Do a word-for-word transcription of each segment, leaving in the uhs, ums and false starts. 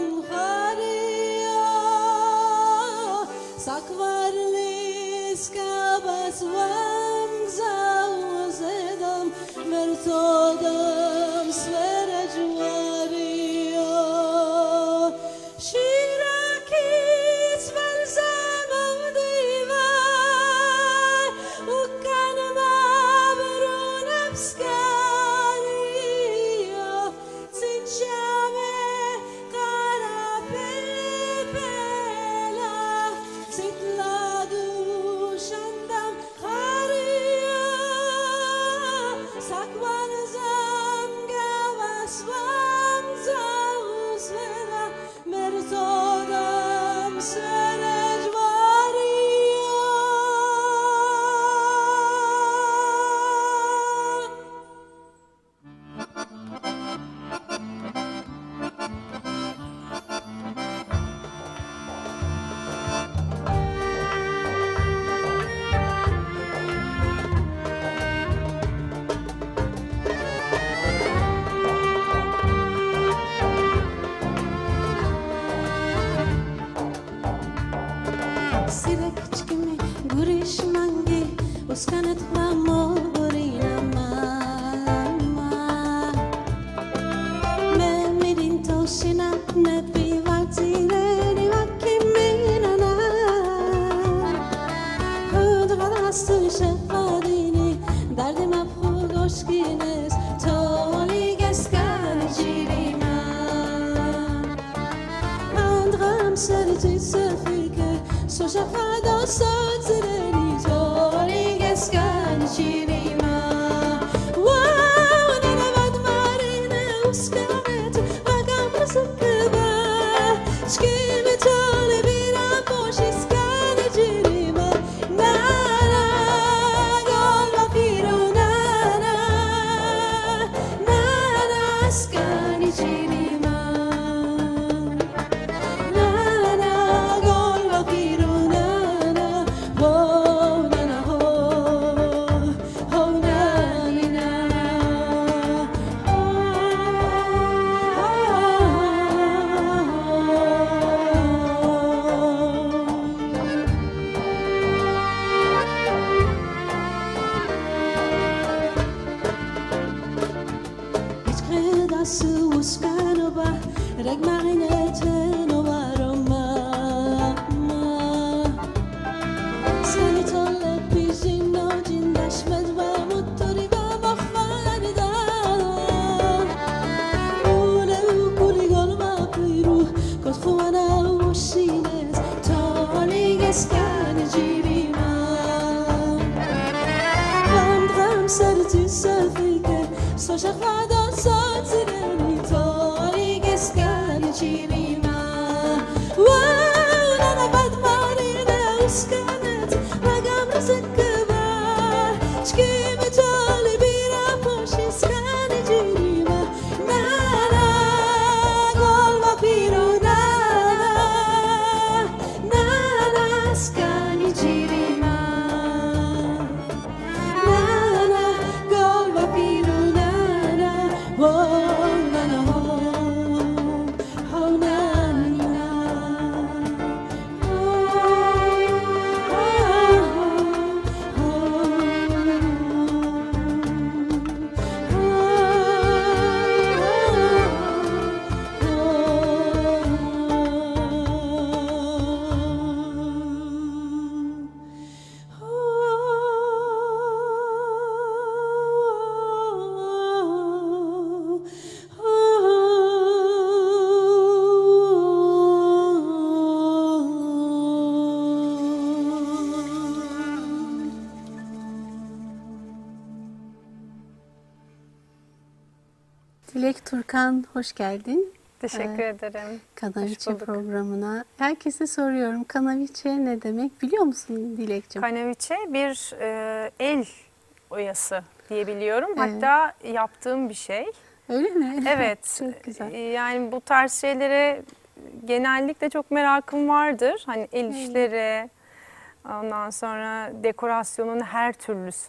Dilek Turkan, hoş geldin. Teşekkür ee, ederim. Kanaviçe programına. Herkese soruyorum, Kanaviçe ne demek biliyor musun Dilekciğim? Kanaviçe bir e, el oyası diyebiliyorum. Evet. Hatta yaptığım bir şey. Öyle mi? Evet. Çok güzel. Yani bu tarz şeylere genellikle çok merakım vardır. Hani el işleri, ondan sonra dekorasyonun her türlüsü.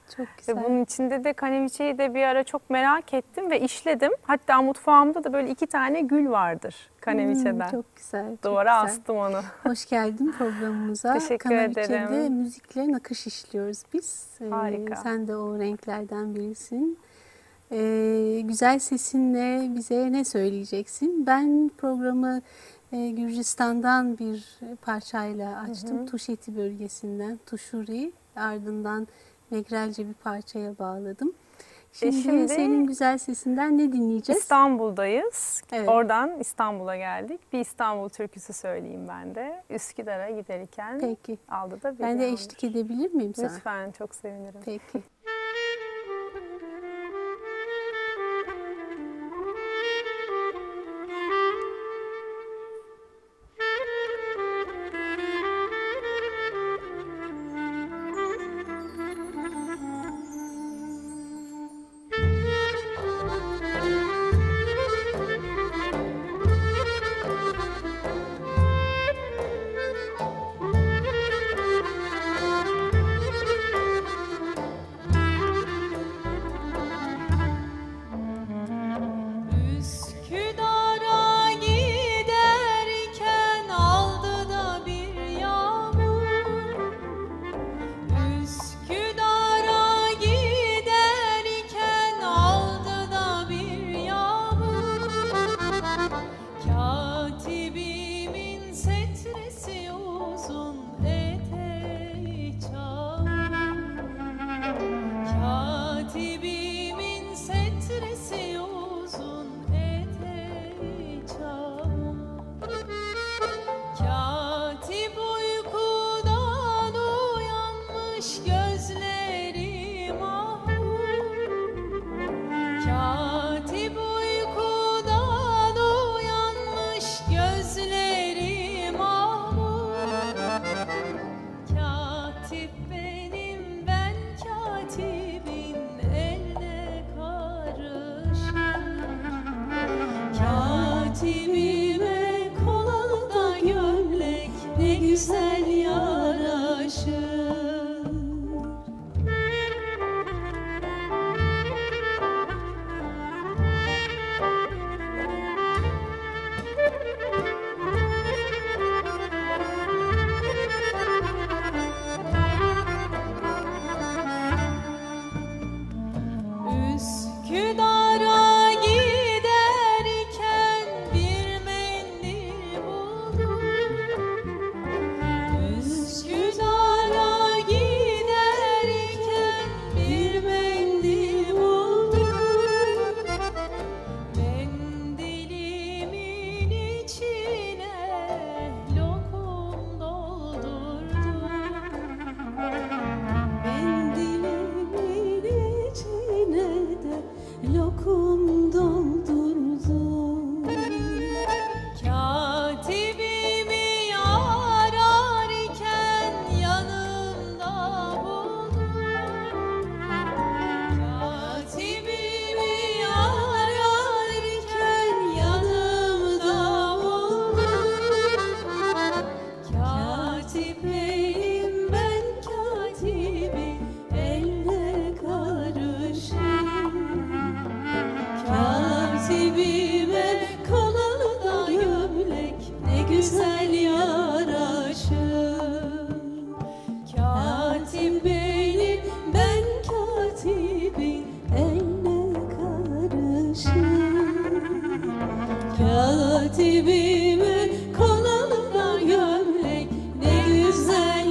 Çok güzel. Ve bunun içinde de kaneviçeyi de bir ara çok merak ettim ve işledim. Hatta mutfağımda da böyle iki tane gül vardır kaneviçeden. Hmm, çok güzel. Çok Duvara güzel. astım onu. Hoş geldin programımıza. Teşekkür Kanaviçe'de ederim. müzikle nakış işliyoruz biz. Ee, Harika. sen de o renklerden birisin. Ee, güzel sesinle bize ne söyleyeceksin? Ben programı e, Gürcistan'dan bir parçayla açtım. Hı hı. Tuşeti bölgesinden, Tuşuri. Ardından Megrelce bir parçaya bağladım. Şimdi, şimdi senin güzel sesinden ne dinleyeceğiz? İstanbul'dayız. Evet. Oradan İstanbul'a geldik. Bir İstanbul türküsü söyleyeyim ben de. Üsküdar'a giderken Peki. aldı da bir Ben de yağmur. eşlik edebilir miyim sana? Lütfen, çok sevinirim. Peki. Üsküdar'a giderken aldı da bir yağmur. Üsküdar'a giderken aldı da bir yağmur. Katibimin setresi uzun, eteği çamur. Katibimin setresi uzun, eteği çamur. Katip uykudan uyanmış, gözleri mahmur. Katip uykudan uyanmış, gözleri mahmur. Katip benim, ben katibin eline karışır. Katibime kolalı da gömlek ne güzel yaraşır. Üsküdar'a giderken bir mendil buldum. Üsküdar'a giderken bir mendil buldum. Mendilimin içine lokum doldurdum. Mendilimin içine de lokum doldurdum. Katibimi ararken yanımda buldum. Katibimi ararken yanımda buldum. Katip benim, ben katibin eline karışır. Katibime kolalı da gömlek ne güzel yaraşır. Katip benim, ben katibin eline karışır. Katibime kolalı da gömlek ne güzel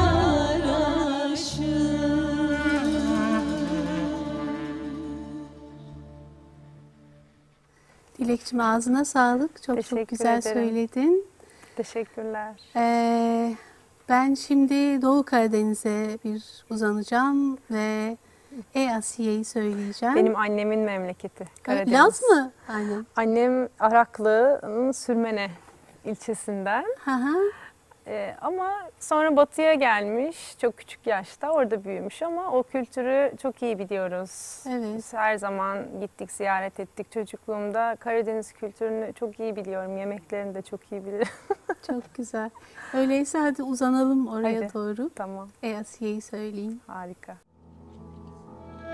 yaraşır. Dilekçim, ağzına sağlık. Çok Teşekkür çok güzel ederim. söyledin. Teşekkürler. Ee, ben şimdi Doğu Karadeniz'e bir uzanacağım ve E Asiye'yi söyleyeceğim. Benim annemin memleketi Karadeniz. Laz mı? Aynen. Annem Araklı'nın Sürmene ilçesinden. Hı hı. Ee, ama sonra batıya gelmiş, çok küçük yaşta orada büyümüş ama o kültürü çok iyi biliyoruz. Evet. Biz her zaman gittik, ziyaret ettik. Çocukluğumda Karadeniz kültürünü çok iyi biliyorum, yemeklerini de çok iyi bilirim. Çok güzel. Öyleyse hadi uzanalım oraya Hadi. doğru. Tamam, E Asiye'yi söyleyeyim. harika.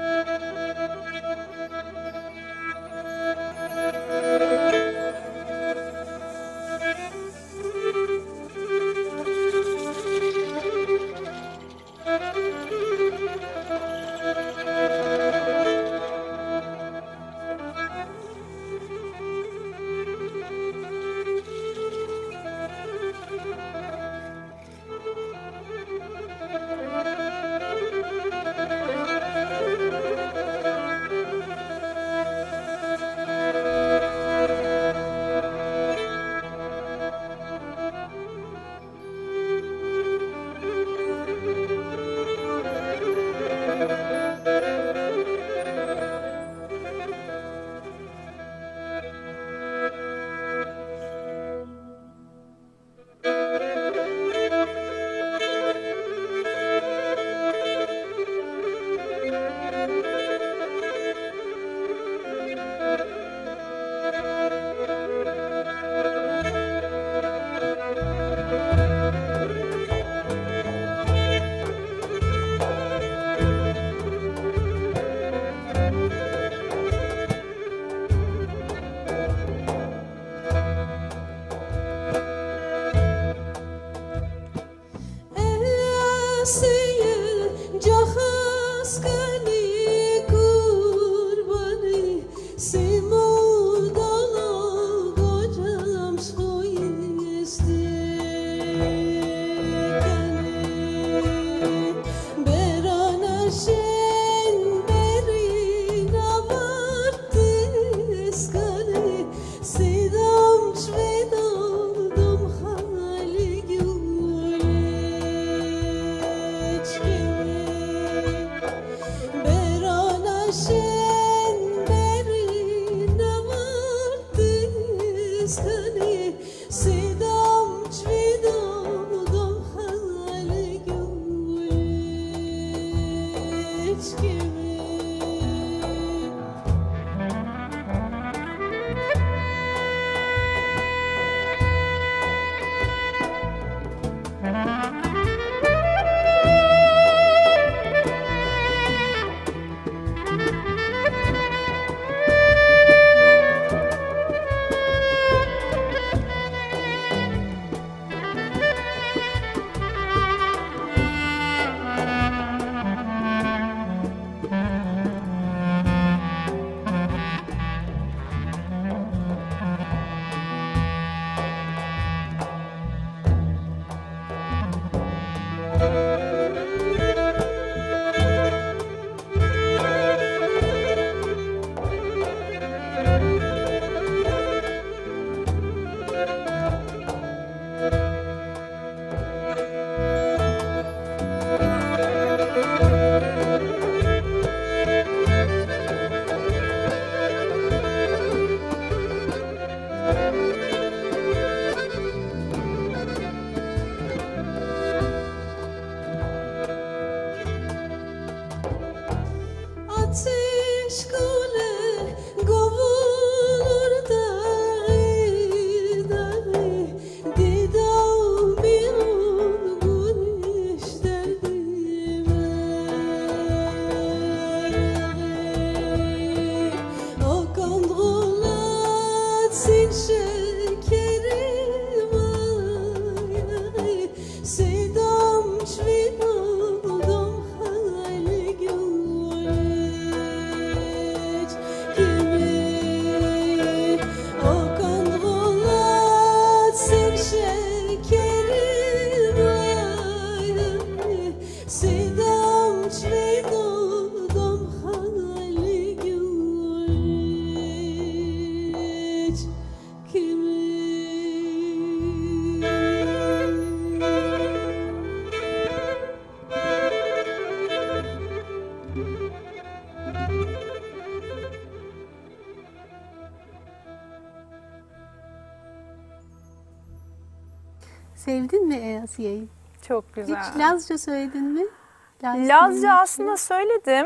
Sevdin mi e, Asiye'yi? Çok güzel. Hiç Lazca söyledin mi? Laz Lazca aslında söyledim.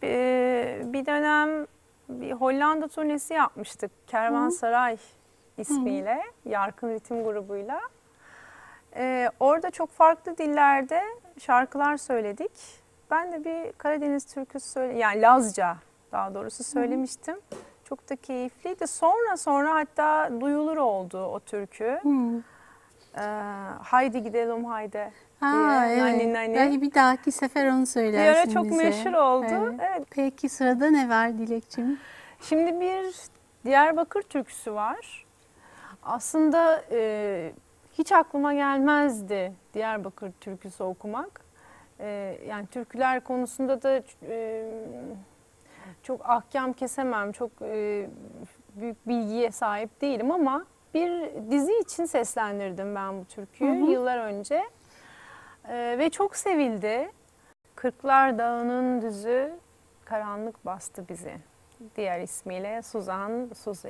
Ee, bir dönem bir Hollanda turnesi yapmıştık. Kervansaray ismiyle, Yarkın Ritim grubuyla. Ee, orada çok farklı dillerde şarkılar söyledik. ben de bir Karadeniz türküsü söyle, yani Lazca daha doğrusu söylemiştim. Hı. Çok da keyifliydi. Sonra sonra hatta duyulur oldu o türkü. Hı. Ee, haydi gidelim haydi. Ha, diye. evet. Nani, nani. Belki bir dahaki sefer onu söylersin Bir ara çok bize. meşhur oldu. Evet. Evet. Peki sırada ne var Dilekçim? Şimdi bir Diyarbakır türküsü var. Aslında e, hiç aklıma gelmezdi Diyarbakır türküsü okumak. E, yani türküler konusunda da e, çok ahkam kesemem, çok e, büyük bilgiye sahip değilim ama bir dizi için seslendirdim ben bu türküyü hı hı. yıllar önce. E, ve çok sevildi. Kırklar Dağı'nın düzü karanlık bastı bizi. Diğer ismiyle Suzan Suzi.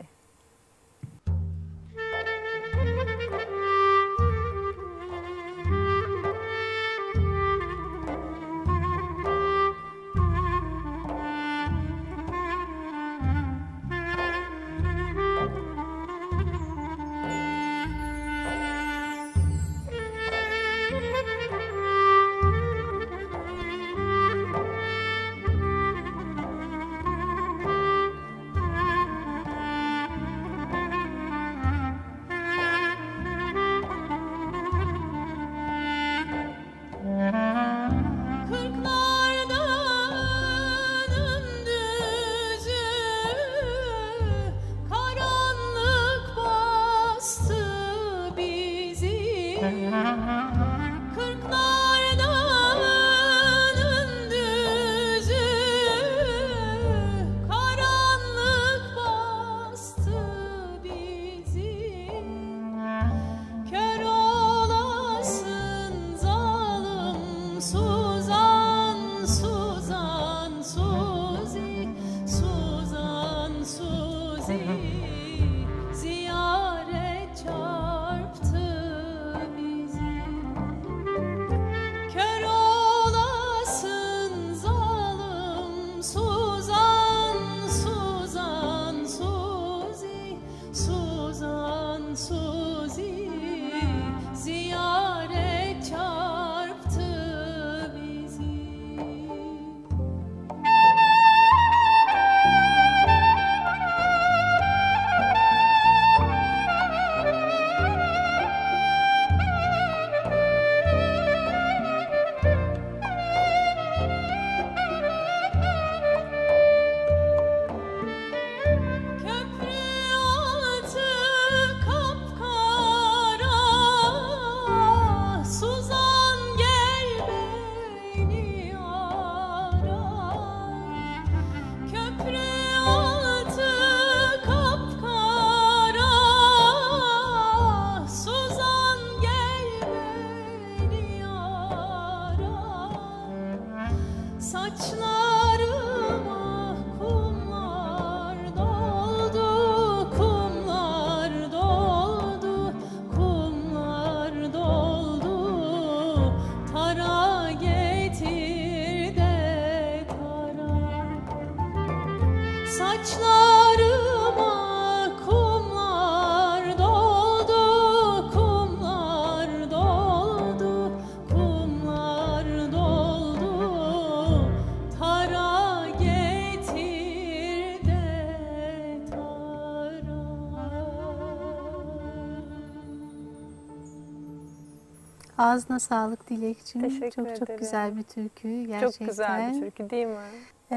Ağzına sağlık Dilekçim. Teşekkür çok ederim. Çok güzel bir türkü gerçekten. Çok güzel bir türkü değil mi?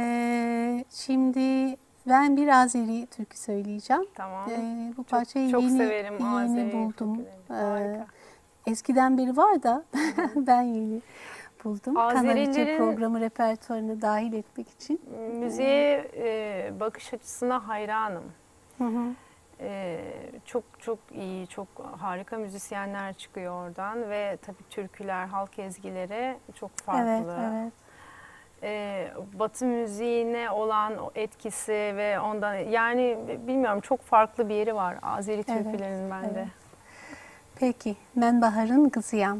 Ee, şimdi ben bir Azeri türkü söyleyeceğim. Tamam. Ee, bu çok, parçayı çok yeni, severim yeni Azeri buldum. Ee, eskiden beri var da ben yeni buldum. Kanaliçe Azerilerin programı repertuarına dahil etmek için. Müziğe e, bakış açısına hayranım. Hı hı. Ee, çok çok iyi, çok harika müzisyenler çıkıyor oradan ve tabii türküler, halk ezgileri çok farklı. Evet, evet. Ee, Batı müziğine olan o etkisi ve ondan yani bilmiyorum çok farklı bir yeri var Azeri türkülerinin evet, bende. Evet. Peki, ben Bahar'ın kızıyam.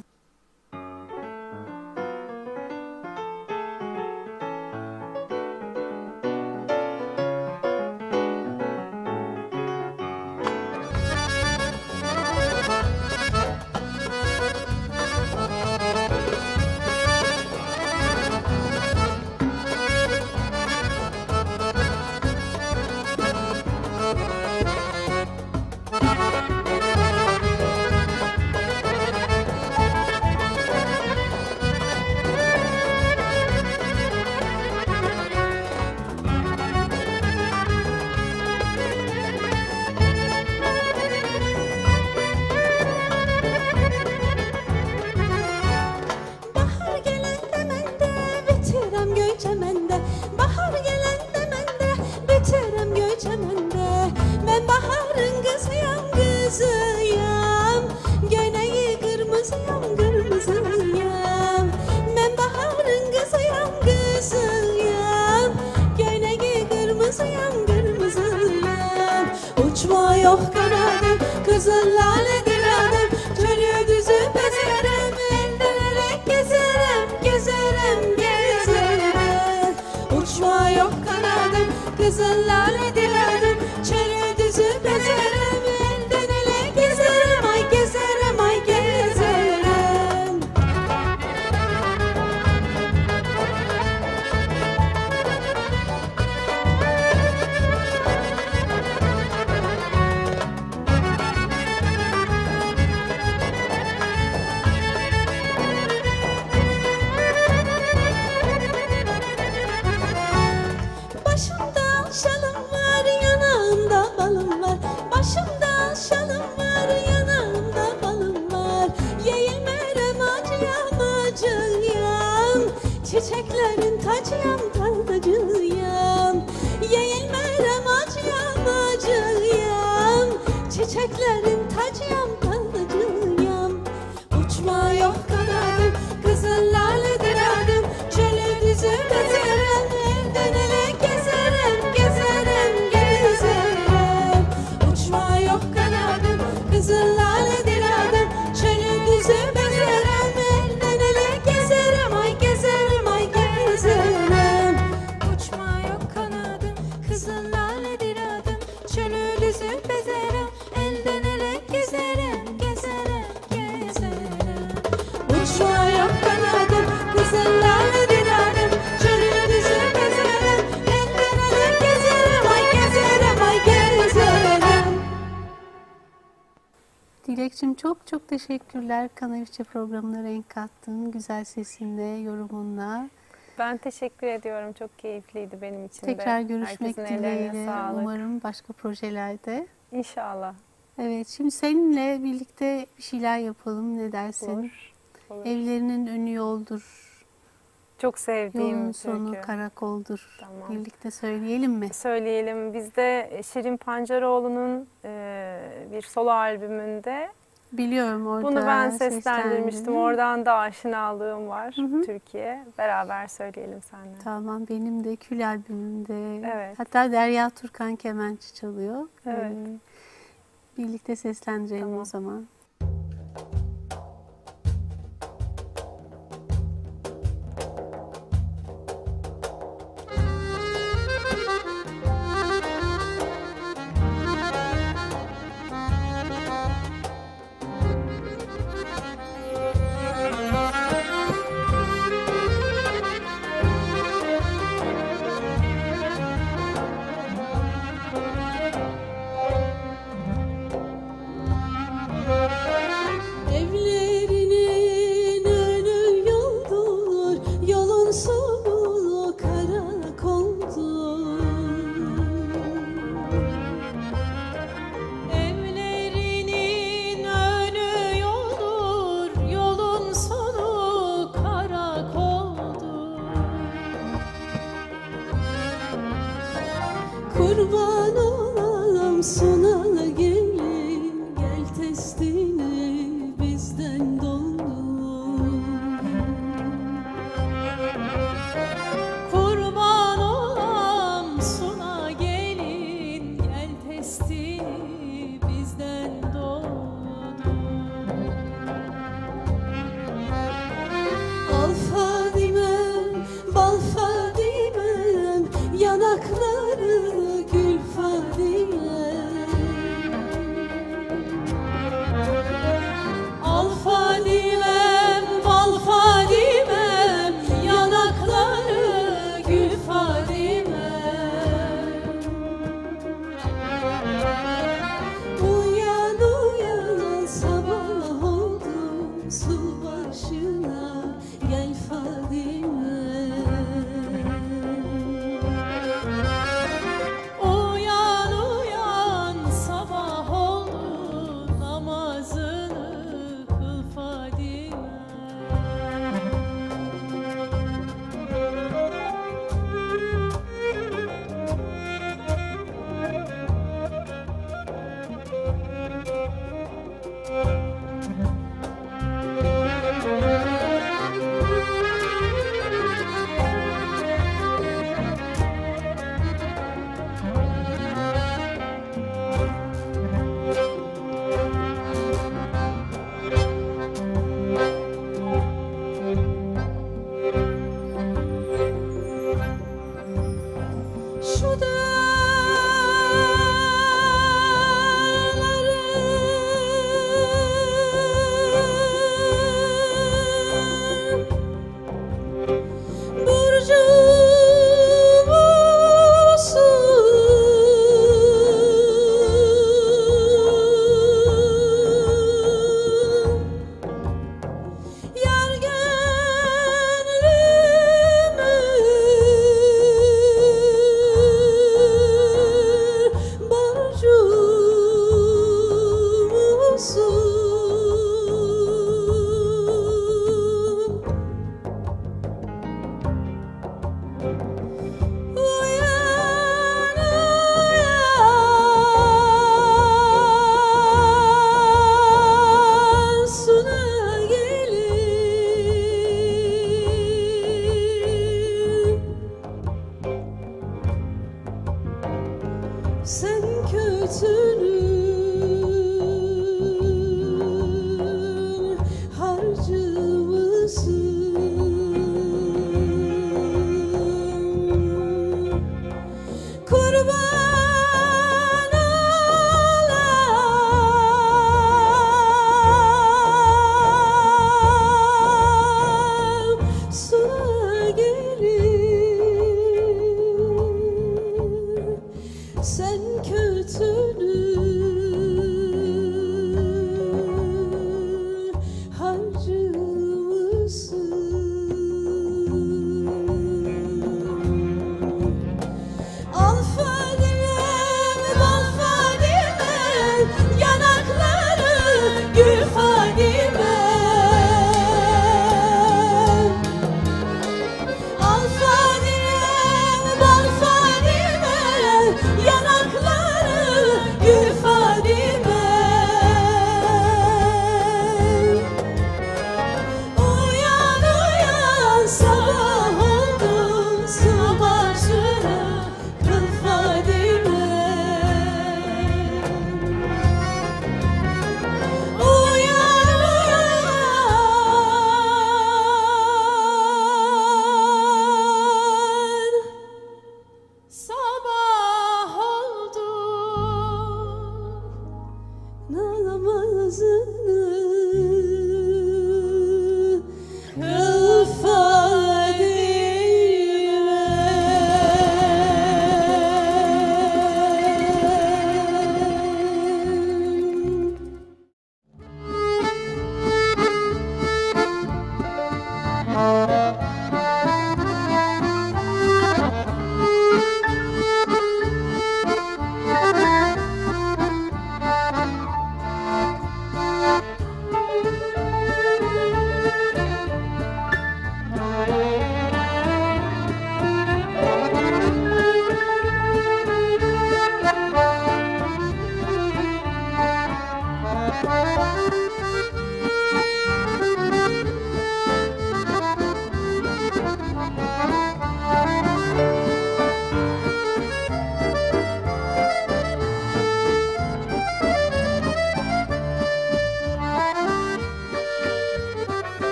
Dilekçim çok çok teşekkürler. Kanaviçe programına renk kattın. Güzel sesinle, yorumunla. Ben teşekkür ediyorum. Çok keyifliydi benim için de. Tekrar görüşmek Herkesin ellerine dileğiyle. sağlık. Umarım başka projelerde. İnşallah. Evet, şimdi seninle birlikte bir şeyler yapalım. Ne dersin? Olur. Olur. Evlerinin önü yoldur. Çok sevdiğim Yolun bir sonu türkü. karakoldur. Tamam. Birlikte söyleyelim mi? Söyleyelim. Bizde Şirin Pancaroğlu'nun e, bir solo albümünde Biliyorum orada. bunu ben seslendirmiştim. seslendirdin. Oradan da aşinalığım var Hı hı. Türkiye. Beraber söyleyelim seninle. Tamam, benim de Kül albümümde. Evet. Hatta Derya Turkan kemençe çalıyor. Evet. Ee, birlikte seslendirelim Tamam. o zaman. Evlerinin önü yoldur, yolun sonu karakoldur. Evlerinin önü yoldur, yolun sonu karakoldur. Kurban olam son